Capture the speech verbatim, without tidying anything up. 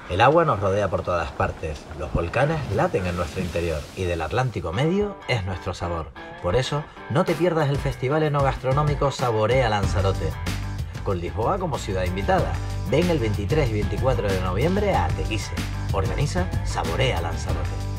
El agua nos rodea por todas partes, los volcanes laten en nuestro interior y del Atlántico Medio es nuestro sabor. Por eso, no te pierdas el festival enogastronómico Saborea Lanzarote, con Lisboa como ciudad invitada. Ven el veintitrés y veinticuatro de noviembre a Teguise. Organiza Saborea Lanzarote.